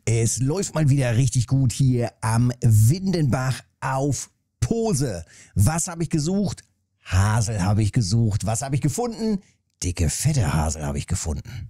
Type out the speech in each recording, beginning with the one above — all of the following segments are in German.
Es läuft mal wieder richtig gut hier am Windenbach auf Pose. Was habe ich gesucht? Hasel habe ich gesucht. Was habe ich gefunden? Dicke, fette Hasel habe ich gefunden.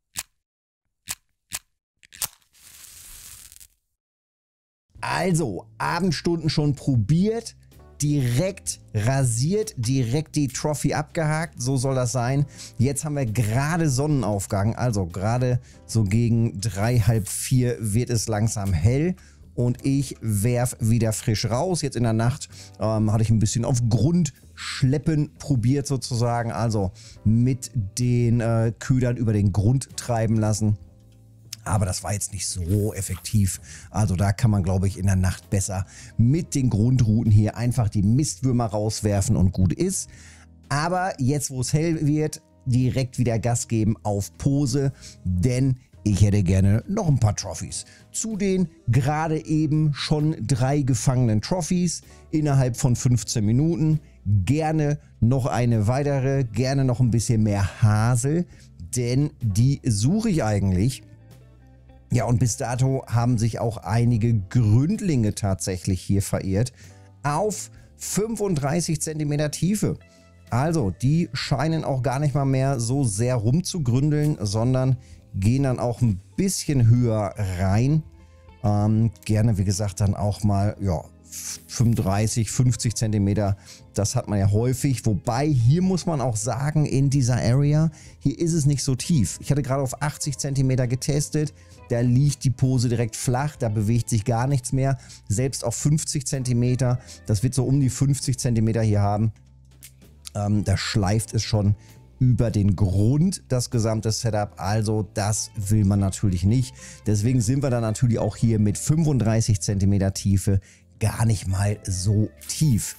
Also, Abendstunden schon probiert, direkt rasiert, direkt die Trophy abgehakt, so soll das sein. Jetzt haben wir gerade Sonnenaufgang, also gerade so gegen 3, halb 4 wird es langsam hell und ich werf wieder frisch raus. Jetzt in der Nacht hatte ich ein bisschen auf Grundschleppen probiert sozusagen, also mit den Ködern über den Grund treiben lassen. Aber das war jetzt nicht so effektiv. Also da kann man, glaube ich, in der Nacht besser mit den Grundrouten hier einfach die Mistwürmer rauswerfen und gut ist. Aber jetzt, wo es hell wird, direkt wieder Gas geben auf Pose, denn ich hätte gerne noch ein paar Trophys. Zu den gerade eben schon 3 gefangenen Trophys innerhalb von 15 Minuten. Gerne noch eine weitere, gerne noch ein bisschen mehr Hasel, denn die suche ich eigentlich. Ja, und bis dato haben sich auch einige Gründlinge tatsächlich hier verirrt auf 35 cm Tiefe. Also, die scheinen auch gar nicht mal mehr so sehr rumzugründeln, sondern gehen dann auch ein bisschen höher rein. Gerne, wie gesagt, dann auch mal, ja, 35, 50 cm, das hat man ja häufig. Wobei, hier muss man auch sagen, in dieser Area, hier ist es nicht so tief. Ich hatte gerade auf 80 cm getestet, da liegt die Pose direkt flach, da bewegt sich gar nichts mehr. Selbst auf 50 cm, das wird so um die 50 cm hier haben, da schleift es schon über den Grund, das gesamte Setup. Also das will man natürlich nicht. Deswegen sind wir dann natürlich auch hier mit 35 cm Tiefe gar nicht mal so tief.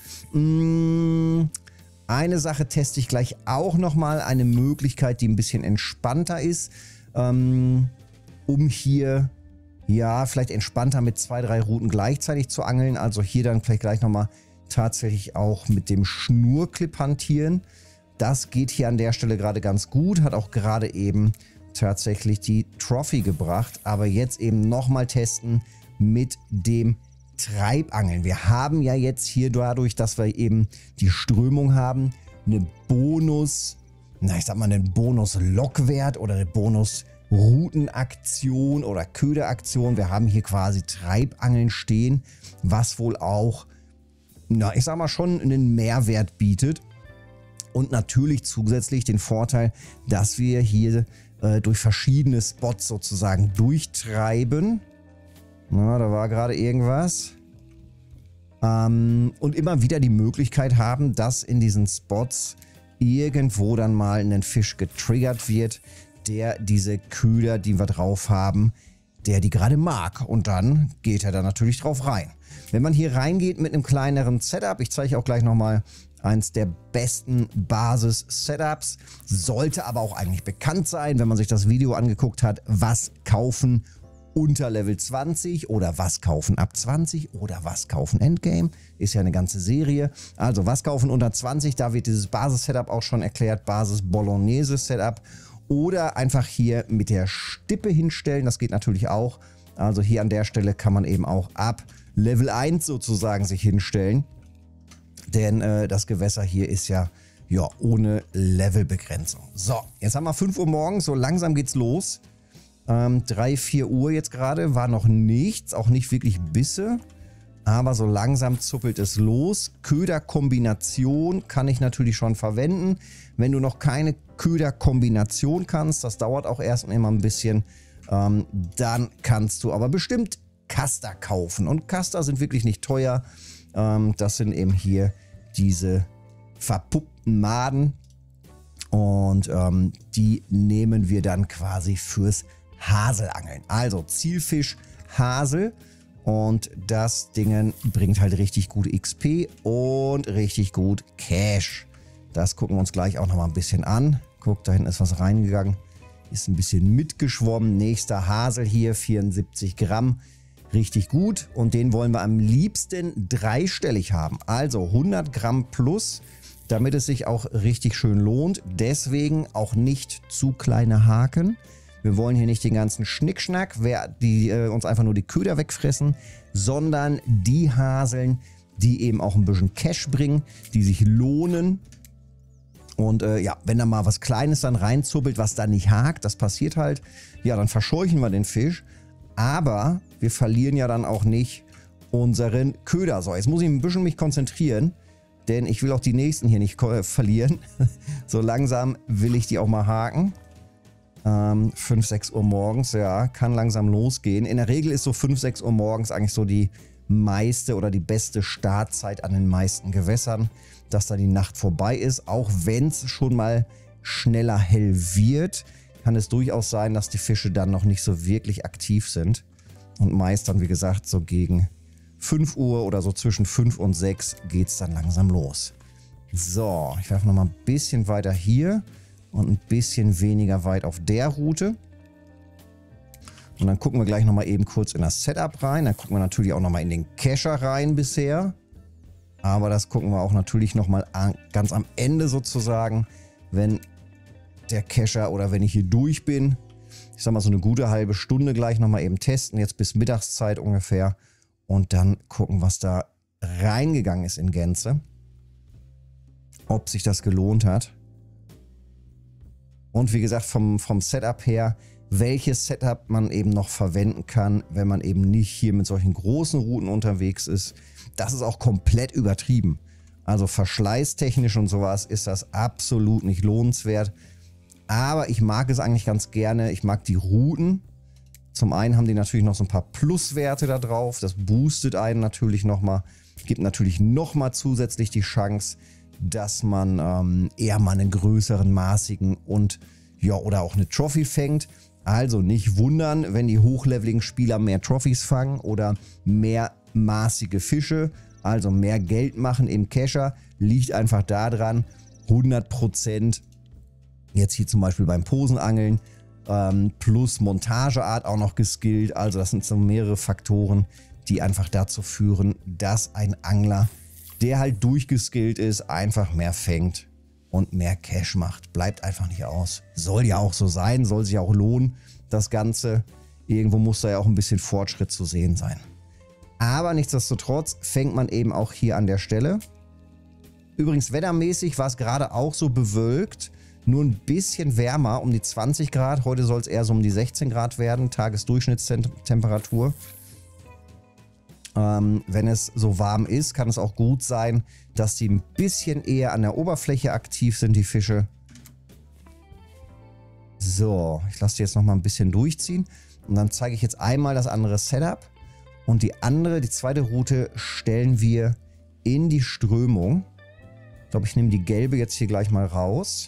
Eine Sache teste ich gleich auch nochmal, eine Möglichkeit, die ein bisschen entspannter ist, um hier ja vielleicht entspannter mit 2, 3 Routen gleichzeitig zu angeln. Also hier dann vielleicht gleich nochmal tatsächlich auch mit dem Schnurclip hantieren. Das geht hier an der Stelle gerade ganz gut, hat auch gerade eben tatsächlich die Trophy gebracht. Aber jetzt eben nochmal testen mit dem Treibangeln. Wir haben ja jetzt hier dadurch, dass wir eben die Strömung haben, eine einen Bonus-Lockwert oder eine Bonus-Routenaktion oder Köderaktion. Wir haben hier quasi Treibangeln stehen, was wohl auch, schon einen Mehrwert bietet. Und natürlich zusätzlich den Vorteil, dass wir hier durch verschiedene Spots sozusagen durchtreiben. Na, da war gerade irgendwas. Und immer wieder die Möglichkeit haben, dass in diesen Spots irgendwo dann mal ein Fisch getriggert wird, der diese Köder, die wir drauf haben, der die gerade mag. Und dann geht er da natürlich drauf rein. Wenn man hier reingeht mit einem kleineren Setup, ich zeige auch gleich nochmal eins der besten Basis-Setups, sollte aber auch eigentlich bekannt sein, wenn man sich das Video angeguckt hat, was kaufen unter Level 20 oder was kaufen ab 20 oder was kaufen Endgame, ist ja eine ganze Serie. Also was kaufen unter 20, da wird dieses Basis-Setup auch schon erklärt, Basis-Bolognese-Setup oder einfach hier mit der Stippe hinstellen, das geht natürlich auch. Also hier an der Stelle kann man eben auch ab Level 1 sozusagen sich hinstellen, denn das Gewässer hier ist ja ohne Levelbegrenzung. So, jetzt haben wir 5 Uhr morgens, so langsam geht's los. 3, 4 Uhr jetzt gerade, war noch nichts, auch nicht wirklich Bisse, aber so langsam zuppelt es los. Köderkombination kann ich natürlich schon verwenden. Wenn du noch keine Köderkombination kannst, das dauert auch erst immer ein bisschen, dann kannst du aber bestimmt Caster kaufen. Und Caster sind wirklich nicht teuer. Das sind eben hier diese verpuppten Maden und die nehmen wir dann quasi fürs Haselangeln. Also Zielfisch Hasel und das Ding bringt halt richtig gut XP und richtig gut Cash. Das gucken wir uns gleich auch noch mal ein bisschen an. Guck, da hinten ist was reingegangen. Ist ein bisschen mitgeschwommen. Nächster Hasel hier, 74 Gramm. Richtig gut. Und den wollen wir am liebsten dreistellig haben. Also 100 Gramm plus, damit es sich auch richtig schön lohnt. Deswegen auch nicht zu kleine Haken. Wir wollen hier nicht den ganzen Schnickschnack, die uns einfach nur die Köder wegfressen, sondern die Haseln, die eben auch ein bisschen Cash bringen, die sich lohnen. Und ja, wenn da mal was Kleines dann reinzuppelt, was da nicht hakt, das passiert halt, ja, dann verscheuchen wir den Fisch. Aber wir verlieren ja dann auch nicht unseren Köder. So, jetzt muss ich ein bisschen mich konzentrieren, denn ich will auch die nächsten hier nicht verlieren. So langsam will ich die auch mal haken. 5, 6 Uhr morgens, ja, kann langsam losgehen. In der Regel ist so 5, 6 Uhr morgens eigentlich so die meiste oder die beste Startzeit an den meisten Gewässern, dass da die Nacht vorbei ist. Auch wenn es schon mal schneller hell wird, kann es durchaus sein, dass die Fische dann noch nicht so wirklich aktiv sind. Und meist dann, wie gesagt, so gegen 5 Uhr oder so zwischen 5 und 6 geht es dann langsam los. So, ich werfe nochmal ein bisschen weiter hier und ein bisschen weniger weit auf der Route. Und dann gucken wir gleich nochmal eben kurz in das Setup rein. Dann gucken wir natürlich auch nochmal in den Kescher rein bisher. Aber das gucken wir auch natürlich nochmal ganz am Ende sozusagen, wenn der Kescher oder wenn ich hier durch bin. Ich sag mal so eine gute halbe Stunde gleich nochmal eben testen. Jetzt bis Mittagszeit ungefähr. Und dann gucken, was da reingegangen ist in Gänze. Ob sich das gelohnt hat. Und wie gesagt, vom Setup her, welches Setup man eben noch verwenden kann, wenn man eben nicht hier mit solchen großen Routen unterwegs ist. Das ist auch komplett übertrieben. Also verschleißtechnisch und sowas ist das absolut nicht lohnenswert. Aber ich mag es eigentlich ganz gerne. Ich mag die Routen. Zum einen haben die natürlich noch so ein paar Pluswerte da drauf. Das boostet einen natürlich nochmal. Gibt natürlich nochmal zusätzlich die Chance, dass man eher mal einen größeren, maßigen und ja, oder auch eine Trophy fängt. Also nicht wundern, wenn die hochleveligen Spieler mehr Trophys fangen oder mehr maßige Fische, also mehr Geld machen im Kescher, liegt einfach daran, 100% jetzt hier zum Beispiel beim Posenangeln plus Montageart auch noch geskillt. Also das sind so mehrere Faktoren, die einfach dazu führen, dass ein Angler, der halt durchgeskillt ist, einfach mehr fängt und mehr Cash macht. Bleibt einfach nicht aus. Soll ja auch so sein, soll sich auch lohnen, das Ganze. Irgendwo muss da ja auch ein bisschen Fortschritt zu sehen sein. Aber nichtsdestotrotz fängt man eben auch hier an der Stelle. Übrigens wettermäßig war es gerade auch so bewölkt, nur ein bisschen wärmer, um die 20 Grad. Heute soll es eher so um die 16 Grad werden, Tagesdurchschnittstemperatur. Wenn es so warm ist, kann es auch gut sein, dass die ein bisschen eher an der Oberfläche aktiv sind, die Fische. So, ich lasse die jetzt noch mal ein bisschen durchziehen. Und dann zeige ich jetzt einmal das andere Setup. Und die zweite Route stellen wir in die Strömung. Ich glaube, ich nehme die gelbe jetzt hier gleich mal raus.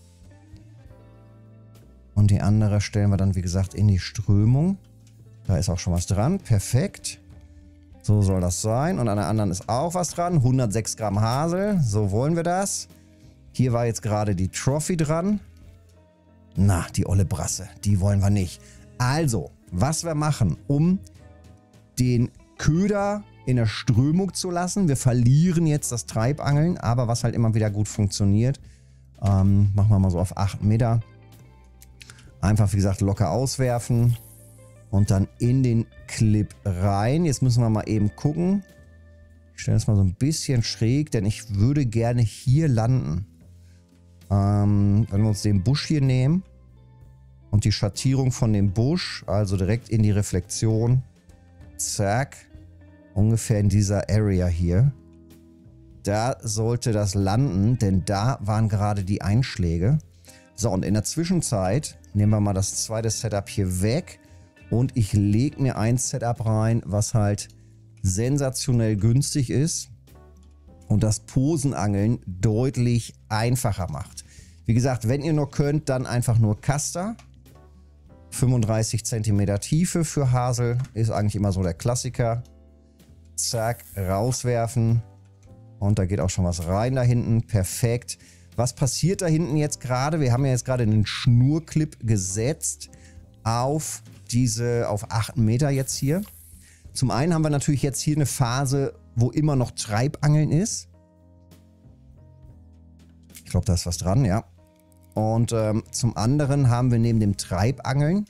Und die andere stellen wir dann, wie gesagt, in die Strömung. Da ist auch schon was dran. Perfekt. So soll das sein. Und an der anderen ist auch was dran. 106 Gramm Hasel. So wollen wir das. Hier war jetzt gerade die Trophy dran. Na, die olle Brasse. Die wollen wir nicht. Also, was wir machen, um den Köder in der Strömung zu lassen. Wir verlieren jetzt das Treibangeln, aber was halt immer wieder gut funktioniert. Machen wir mal so auf 8 Meter. Einfach, wie gesagt, locker auswerfen. Und dann in den Clip rein. Jetzt müssen wir mal eben gucken. Ich stelle das mal so ein bisschen schräg, denn ich würde gerne hier landen. Wenn wir uns den Busch hier nehmen und die Schattierung von dem Busch, also direkt in die Reflexion. Zack. Ungefähr in dieser Area hier. Da sollte das landen, denn da waren gerade die Einschläge. So, und in der Zwischenzeit nehmen wir mal das zweite Setup hier weg. Und ich lege mir ein Setup rein, was halt sensationell günstig ist und das Posenangeln deutlich einfacher macht. Wie gesagt, wenn ihr nur könnt, dann einfach nur Caster. 35 cm Tiefe für Hasel ist eigentlich immer so der Klassiker. Zack, rauswerfen. Und da geht auch schon was rein da hinten. Perfekt. Was passiert da hinten jetzt gerade? Wir haben ja jetzt gerade einen Schnurclip gesetzt auf 8 Meter jetzt hier. Zum einen haben wir natürlich jetzt hier eine Phase, wo immer noch Treibangeln ist. Ich glaube, da ist was dran, ja. Und zum anderen haben wir neben dem Treibangeln,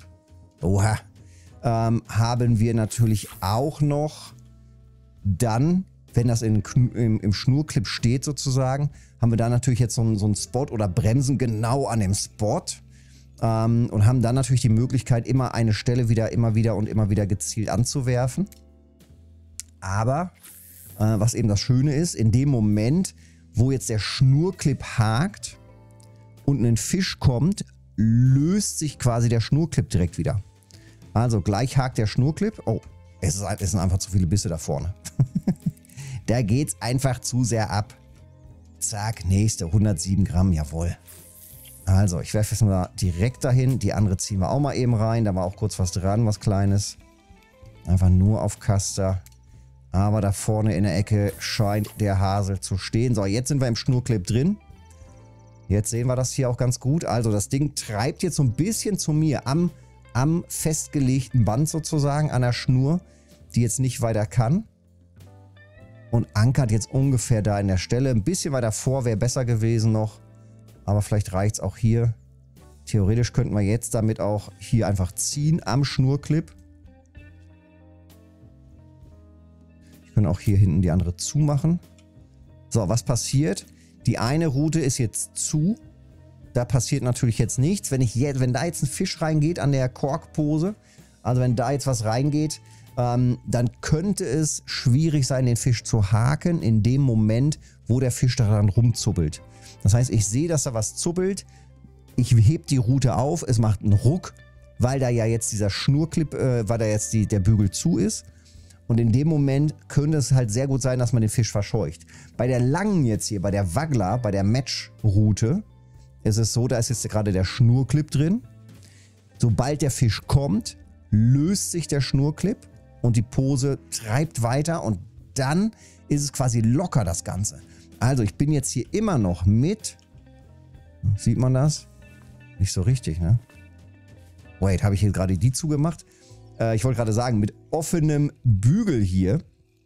haben wir natürlich auch noch dann, wenn das im Schnurclip steht sozusagen, haben wir da natürlich jetzt so einen Spot oder bremsen genau an dem Spot und haben dann natürlich die Möglichkeit, immer eine Stelle immer wieder gezielt anzuwerfen. Aber was eben das Schöne ist, in dem Moment, wo jetzt der Schnurclip hakt und ein Fisch kommt, löst sich quasi der Schnurclip direkt wieder. Also gleich hakt der Schnurclip. Oh, es sind einfach zu viele Bisse da vorne. Da geht's einfach zu sehr ab. Zack, nächste 107 Gramm, jawohl. Also, ich werfe es mal direkt dahin. Die andere ziehen wir auch mal eben rein. Da war auch kurz was dran, was Kleines. Einfach nur auf Caster. Aber da vorne in der Ecke scheint der Hasel zu stehen. So, jetzt sind wir im Schnurclip drin. Jetzt sehen wir das hier auch ganz gut. Also, das Ding treibt jetzt so ein bisschen zu mir am festgelegten Band sozusagen, an der Schnur, die jetzt nicht weiter kann. Und ankert jetzt ungefähr da in der Stelle. Ein bisschen weiter vor wäre besser gewesen noch. Aber vielleicht reicht es auch hier. Theoretisch könnten wir jetzt damit auch hier einfach ziehen am Schnurclip. Ich kann auch hier hinten die andere zumachen. So, was passiert? Die eine Route ist jetzt zu. Da passiert natürlich jetzt nichts. Wenn da jetzt ein Fisch reingeht an der Korkpose, also wenn da jetzt was reingeht, dann könnte es schwierig sein, den Fisch zu haken in dem Moment, wo der Fisch daran rumzuppelt. Das heißt, ich sehe, dass da was zuppelt. Ich hebe die Route auf, es macht einen Ruck, weil da ja jetzt dieser Schnurclip, weil da jetzt der Bügel zu ist. Und in dem Moment könnte es halt sehr gut sein, dass man den Fisch verscheucht. Bei der langen jetzt hier, bei der Waggler, bei der Match-Route, ist es so, da ist jetzt gerade der Schnurclip drin. Sobald der Fisch kommt, löst sich der Schnurclip und die Pose treibt weiter und dann ist es quasi locker, das Ganze. Also ich bin jetzt hier immer noch mit, sieht man das? Nicht so richtig, ne? Wait, habe ich hier gerade die zugemacht? Ich wollte gerade sagen, mit offenem Bügel hier,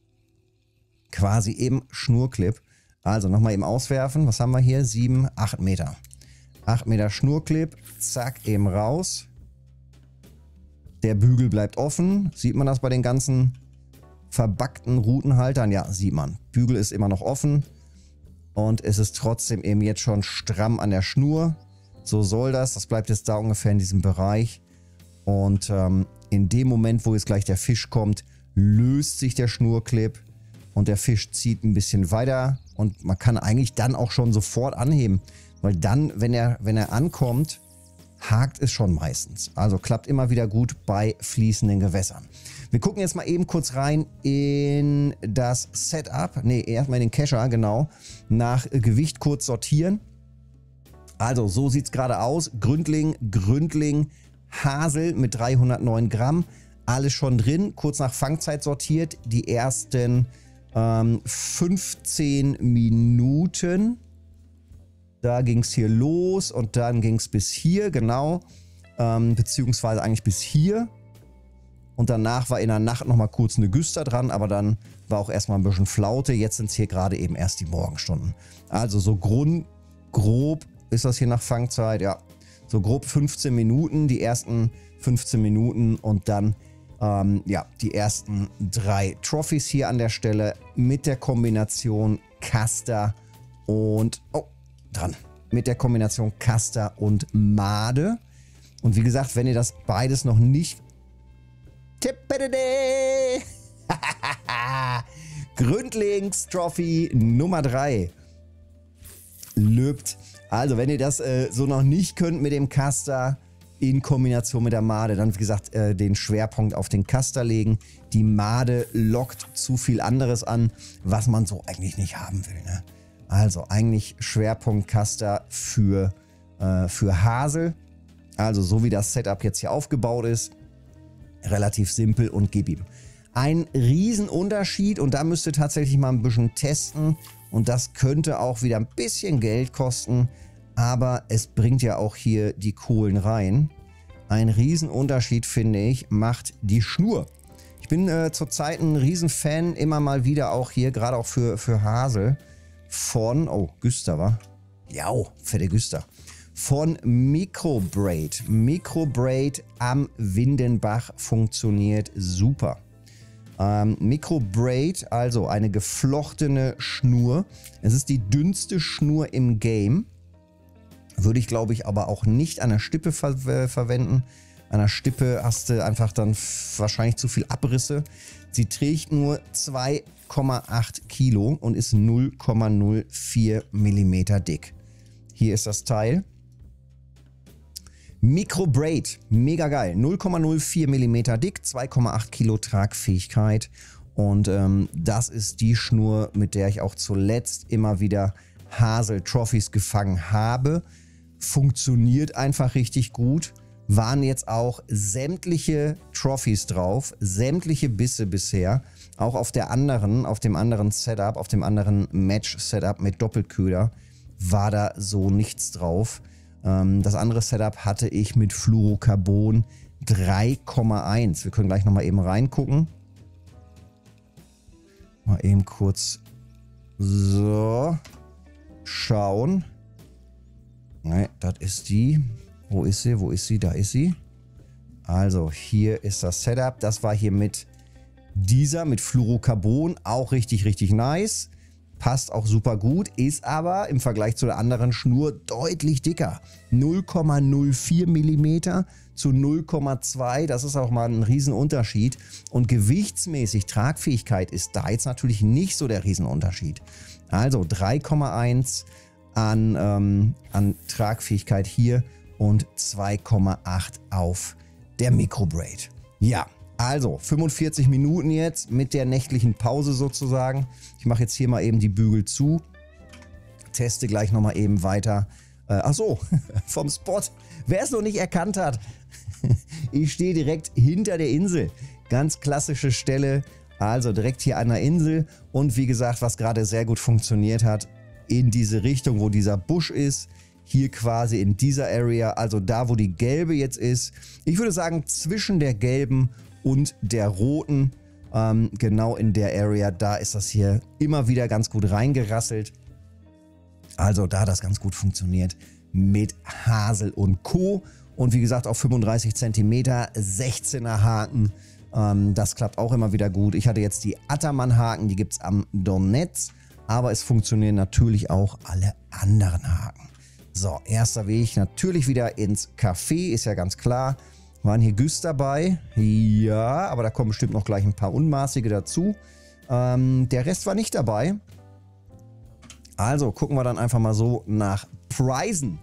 quasi im Schnurclip. Also nochmal eben auswerfen, was haben wir hier? 7, 8 Meter. 8 Meter Schnurclip, zack, eben raus. Der Bügel bleibt offen. Sieht man das bei den ganzen verbackten Routenhaltern? Ja, sieht man. Bügel ist immer noch offen. Und es ist trotzdem eben jetzt schon stramm an der Schnur. So soll das. Das bleibt jetzt da ungefähr in diesem Bereich. Und in dem Moment, wo jetzt gleich der Fisch kommt, löst sich der Schnurclip. Und der Fisch zieht ein bisschen weiter. Und man kann eigentlich dann auch schon sofort anheben. Weil dann, wenn er ankommt, hakt es schon meistens. Also klappt immer wieder gut bei fließenden Gewässern. Wir gucken jetzt mal eben kurz rein in das Setup. Ne, erstmal in den Kescher, genau. Nach Gewicht kurz sortieren. Also so sieht es gerade aus. Gründling, Hasel mit 309 Gramm. Alles schon drin. Kurz nach Fangzeit sortiert. Die ersten 15 Minuten. Da ging es hier los und dann ging es bis hier, genau. Beziehungsweise eigentlich bis hier. Und danach war in der Nacht nochmal kurz eine Güster dran, aber dann war auch erstmal ein bisschen Flaute. Jetzt sind es hier gerade eben erst die Morgenstunden. Also so grob ist das hier nach Fangzeit, ja. So grob 15 Minuten, die ersten 15 Minuten und dann ja, die ersten 3 Trophies hier an der Stelle mit der Kombination Caster und... Oh, dran. Mit der Kombination Caster und Made. Und wie gesagt, wenn ihr das beides noch nicht... Gründlings-Trophy Nummer 3. Löbt. Also, wenn ihr das so noch nicht könnt mit dem Caster in Kombination mit der Made, dann wie gesagt den Schwerpunkt auf den Caster legen. Die Made lockt zu viel anderes an, was man so eigentlich nicht haben will, ne? Also eigentlich Schwerpunkt Caster für Hasel. Also so wie das Setup jetzt hier aufgebaut ist. Relativ simpel und gib ihm. Ein Riesenunterschied und da müsst ihr tatsächlich mal ein bisschen testen. Und das könnte auch wieder ein bisschen Geld kosten. Aber es bringt ja auch hier die Kohlen rein. Ein Riesenunterschied, finde ich, macht die Schnur. Ich bin zurzeit ein Riesenfan, immer mal wieder auch hier, gerade auch für Hasel. Von, oh, Güster, wa? Ja, fette Güster. von Microbraid. Microbraid am Windenbach funktioniert super. Microbraid, also eine geflochtene Schnur. Es ist die dünnste Schnur im Game. Würde ich, glaube ich, aber auch nicht an der Stippe verwenden. An der Stippe hast du einfach dann wahrscheinlich zu viel Abrisse. Sie trägt nur 2,8 Kilo und ist 0,04 Millimeter dick. Hier ist das Teil. Microbraid, mega geil. 0,04 Millimeter dick, 2,8 Kilo Tragfähigkeit. Und das ist die Schnur, mit der ich auch zuletzt immer wieder Hasel-Trophies gefangen habe. Funktioniert einfach richtig gut. Waren jetzt auch sämtliche Trophies drauf, sämtliche Bisse bisher. Auch auf dem anderen Setup, auf dem anderen Match-Setup mit Doppelköder war da so nichts drauf. Das andere Setup hatte ich mit Fluorocarbon 3,1. Wir können gleich nochmal eben reingucken. Mal eben kurz so schauen. Ne, das ist die. Wo ist sie? Wo ist sie? Da ist sie. Also hier ist das Setup. Das war hier mit dieser, mit Fluorocarbon. Auch richtig, richtig nice. Passt auch super gut. Ist aber im Vergleich zu der anderen Schnur deutlich dicker. 0,04 mm zu 0,2. Das ist auch mal ein Riesenunterschied. Und gewichtsmäßig, Tragfähigkeit ist da jetzt natürlich nicht so der Riesenunterschied. Also 3,1 an Tragfähigkeit hier. Und 2,8 auf der Microbraid. Ja, also 45 Minuten jetzt mit der nächtlichen Pause sozusagen. Ich mache jetzt hier mal eben die Bügel zu. Teste gleich nochmal eben weiter. Achso, vom Spot. Wer es noch nicht erkannt hat, ich stehe direkt hinter der Insel. Ganz klassische Stelle, also direkt hier an der Insel. Und wie gesagt, was gerade sehr gut funktioniert hat, in diese Richtung, wo dieser Busch ist. Hier quasi in dieser Area, also da, wo die gelbe jetzt ist. Ich würde sagen, zwischen der gelben und der roten, genau in der Area, da ist das hier immer wieder ganz gut reingerasselt. Also da hat das ganz gut funktioniert mit Hasel und Co. Und wie gesagt, auf 35 cm, 16er Haken. Das klappt auch immer wieder gut. Ich hatte jetzt die Attermann-Haken, die gibt es am Donetsk. Aber es funktionieren natürlich auch alle anderen Haken. So, erster Weg natürlich wieder ins Café, ist ja ganz klar. Waren hier Güss dabei? Ja, aber da kommen bestimmt noch gleich ein paar Unmaßige dazu. Der Rest war nicht dabei. Also gucken wir dann einfach mal so nach Preisen.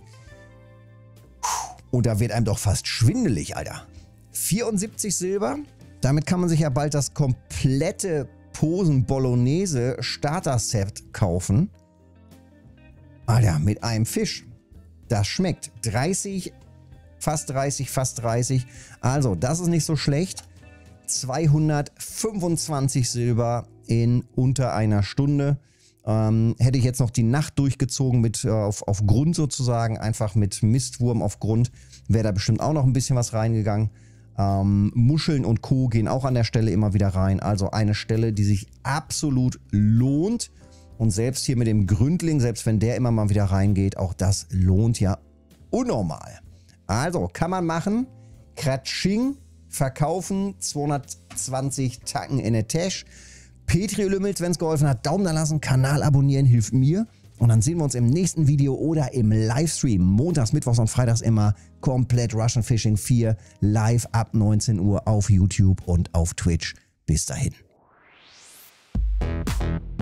Und da wird einem doch fast schwindelig, Alter. 74 Silber. Damit kann man sich ja bald das komplette Posen Bolognese Starter Set kaufen. Alter, mit einem Fisch. Das schmeckt. 30, fast 30, fast 30. Also, das ist nicht so schlecht. 225 Silber in unter einer Stunde. Hätte ich jetzt noch die Nacht durchgezogen mit auf Grund sozusagen, einfach mit Mistwurm auf Grund, wäre da bestimmt auch noch ein bisschen was reingegangen. Muscheln und Co. gehen auch an der Stelle immer wieder rein. Also eine Stelle, die sich absolut lohnt. Und selbst hier mit dem Gründling, selbst wenn der immer mal wieder reingeht, auch das lohnt ja unnormal. Also kann man machen. Kratsching, verkaufen, 220 Tacken in der Tasche. Petri Lümmels, wenn es geholfen hat, Daumen da lassen, Kanal abonnieren, hilft mir. Und dann sehen wir uns im nächsten Video oder im Livestream. Montags, Mittwochs und Freitags immer komplett Russian Fishing 4 live ab 19 Uhr auf YouTube und auf Twitch. Bis dahin.